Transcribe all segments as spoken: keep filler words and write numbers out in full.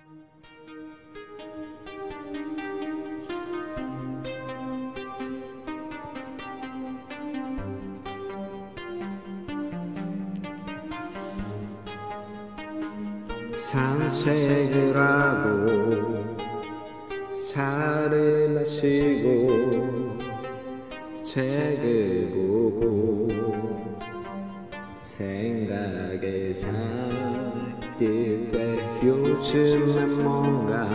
산책을 하고 차를 마시고 책을 보고 생각에 잠길 때 요즘엔 뭔가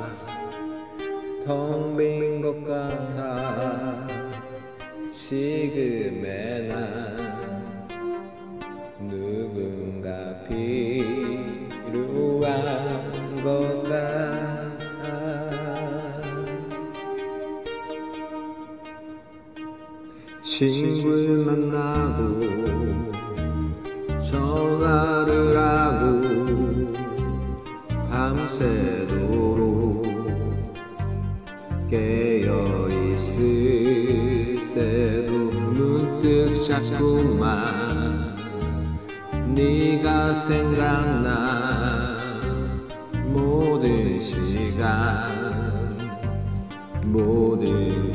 텅 빈 것 같아. 지금의 난 누군가 필요한 것 같아. 친구를 만나고 전화를 하고 밤새도록 깨어있을 때도 문득 자꾸만 네가 생각나. 모든 시간 모든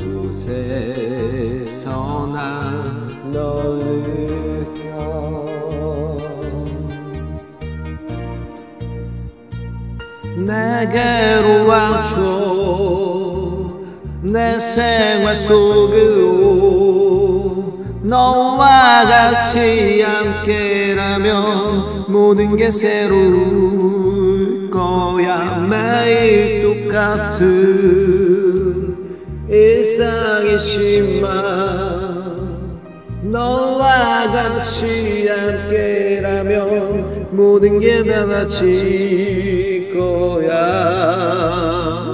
곳에서 난 널 느껴. 내게로 와줘. 내 생활 속으로 너와 같이 함께라면 모든 게 새로울 거야. 매일 똑같은 일상이지만 너와 같이 함께라면 모든 게 달라질 거야.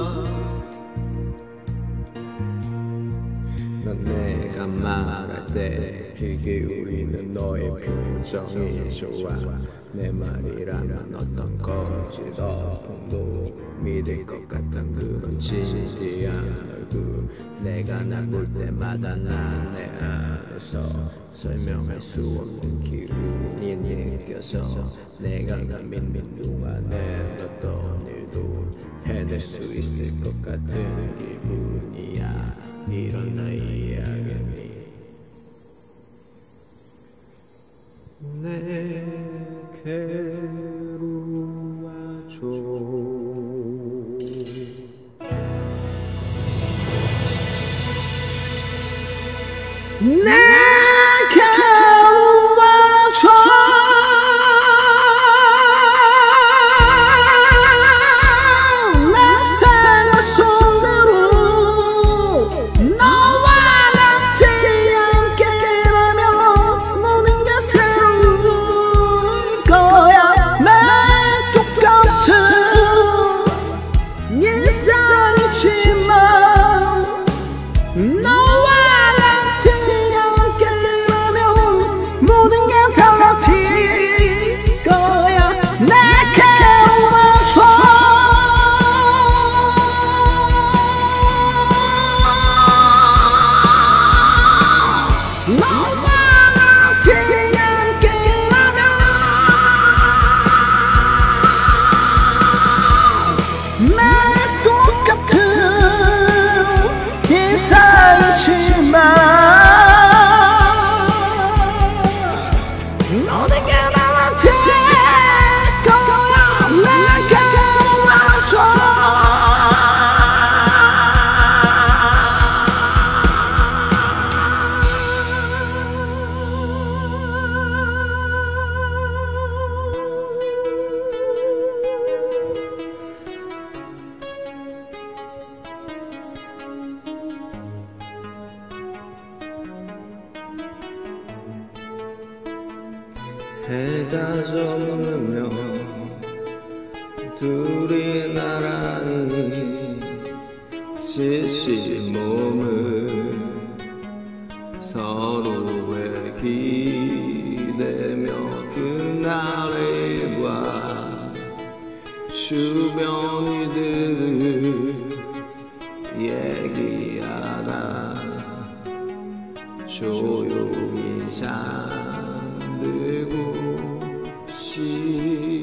넌 내가 말할 때 귀 기울이는 너의 표정이 좋아. 내 말이라면 어떤 거지도 믿을 것 같은 그런 진지한 얼굴. 내가 날 볼 때마다 난 내 안에서 설명할 수 없는 기분이 느껴서 내가 난 믿는 동안에 어떤 일도 해낼 수 있을 것 같은 기분이야. 이런 나의 이야기니 내게로 와줘. 내게로 와줘. 내 생활 속으로 너와 같이 함께라면 모든 게 새로울 거야. 매일 똑같은 일상이지만 너와 같이 함께라면 모든 게 달라질 거야. 내게로 와줘. 너와 같이 함께라면 매일 똑같은 일상이지만 모든 게 달라질 거야. 내게로 와줘. 해가 저무면 둘이 나란히 지친 몸을 서로에 기대며 그날의 밤 주변 이들을 얘기하다 조용히 잠들고 싶어.